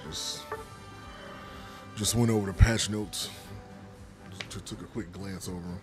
Just went over the patch notes. Just took a quick glance over them.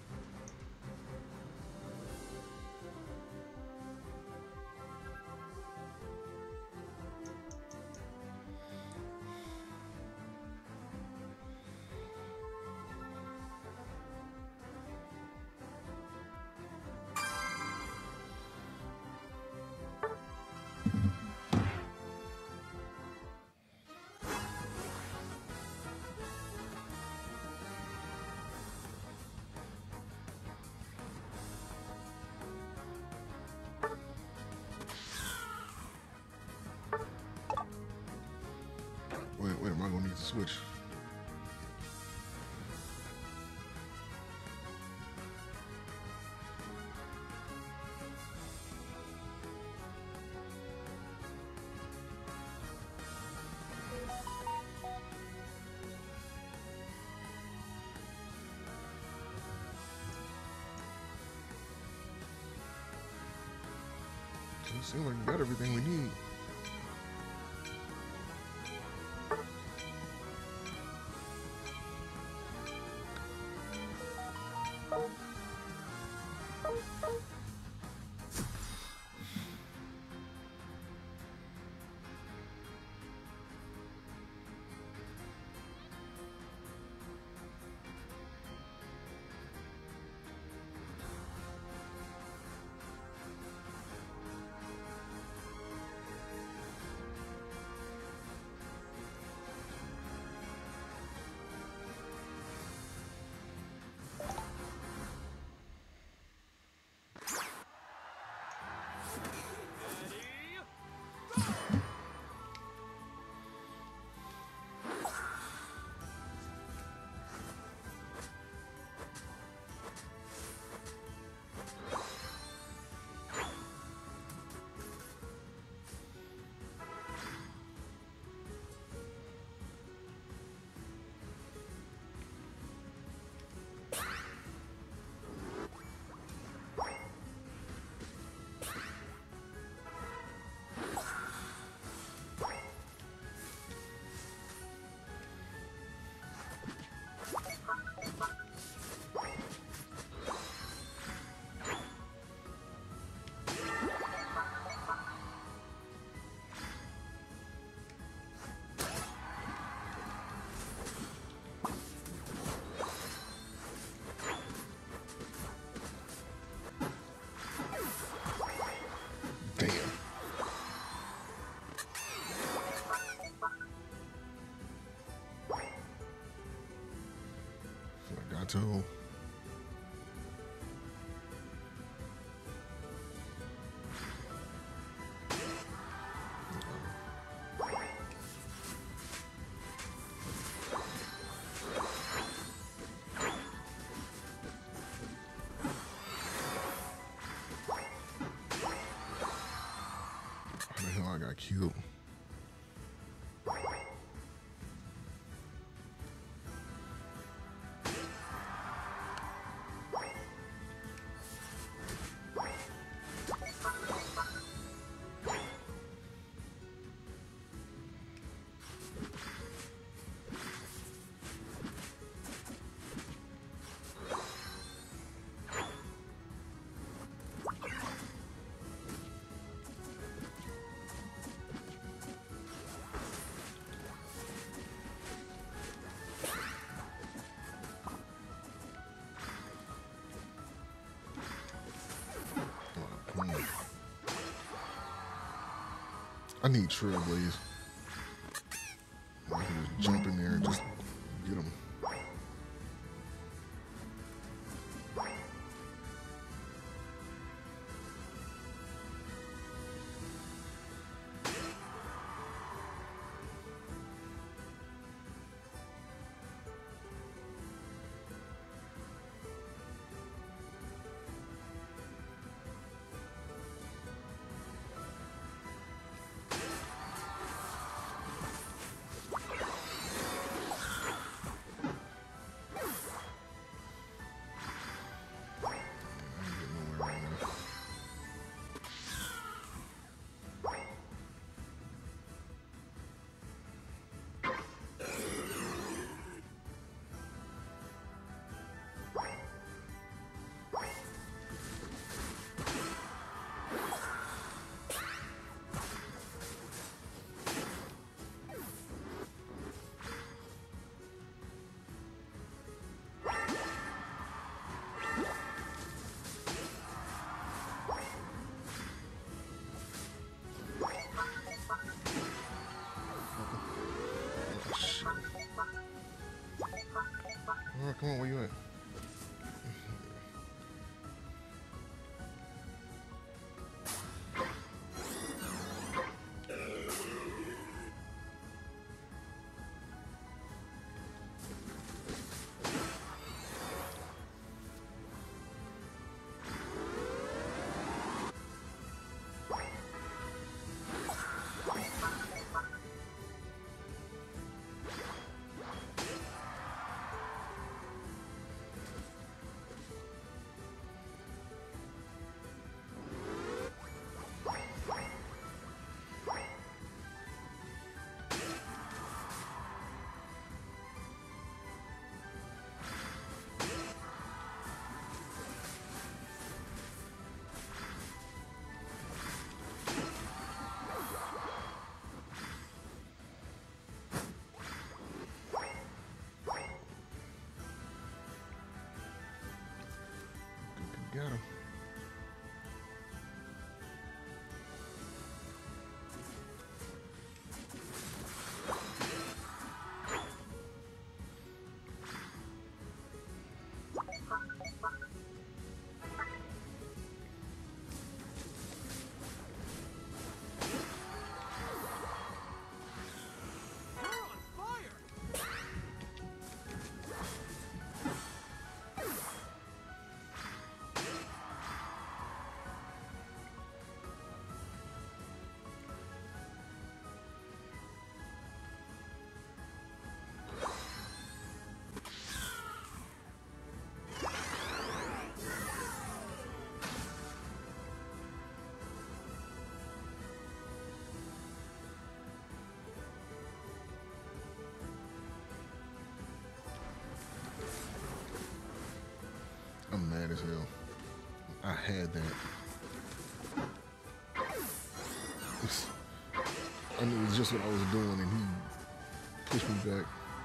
Wait, am I gonna need to switch? It seems like we got everything we need. Damn. I got to. How the hell I got killed? I need Trailblaze. I can just jump in there and just get him. Oh, come on, where you at? Got him. I'm mad as hell. I had that. I knew it was just what I was doing, and he pushed me back.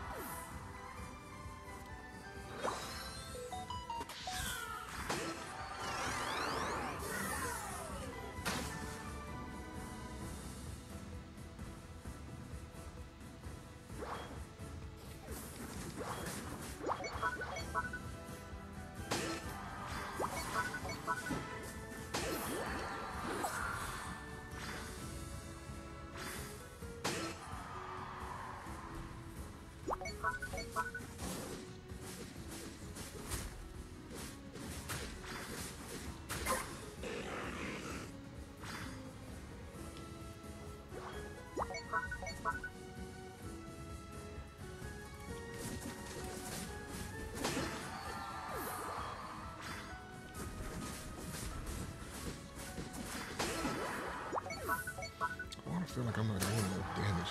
I feel like I'm not doing enough damage.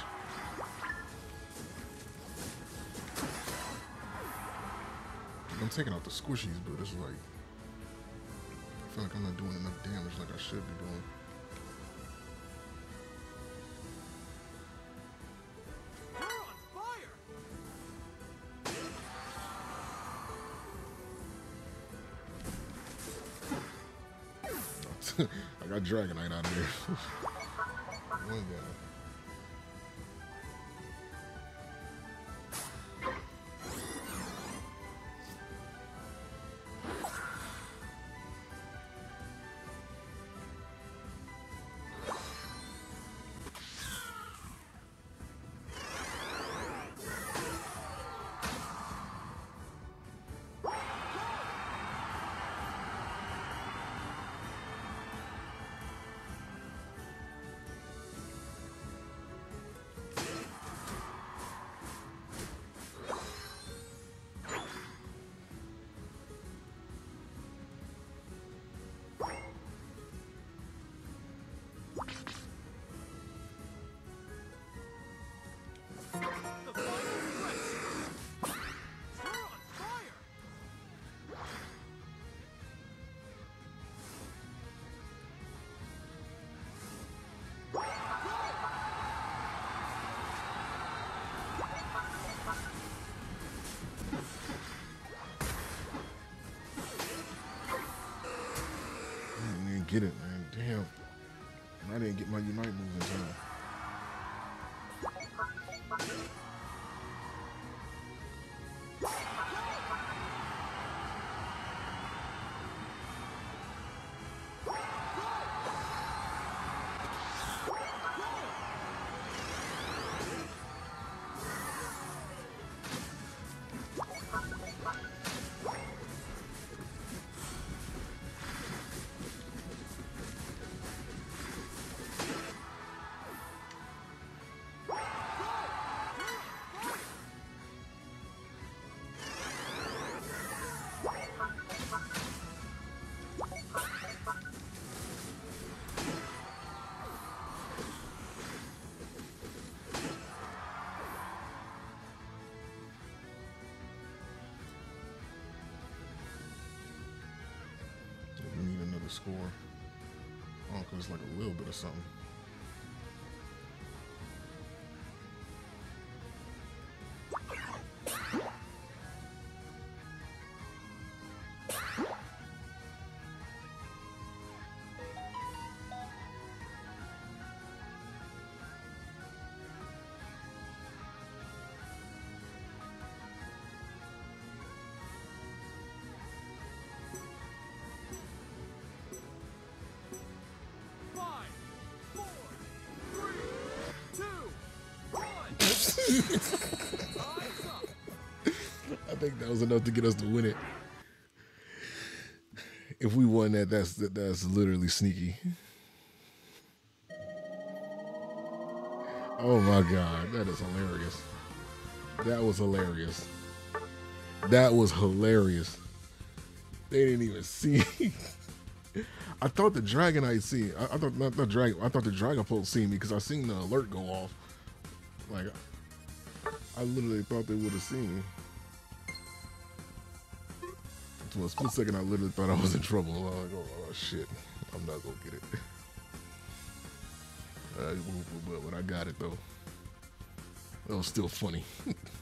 I'm taking out the squishies, but it's like I feel like I'm not doing enough damage like I should be doing. I got Dragonite out of there. One down. Get it, man. Damn. And I didn't get my Unite move in time. score. Oh, because it's like a little bit of something. I think that was enough to get us to win it. If we won that, that's literally sneaky. Oh my God, that is hilarious. That was hilarious. That was hilarious. They didn't even see. I thought the Dragonite see. I thought not the dragon. I thought the Dragapult seen me because I seen the alert go off. Like I literally thought they would have seen me. For a split second, I literally thought I was in trouble. I was like, oh shit, I'm not gonna get it. But I got it though. That was still funny.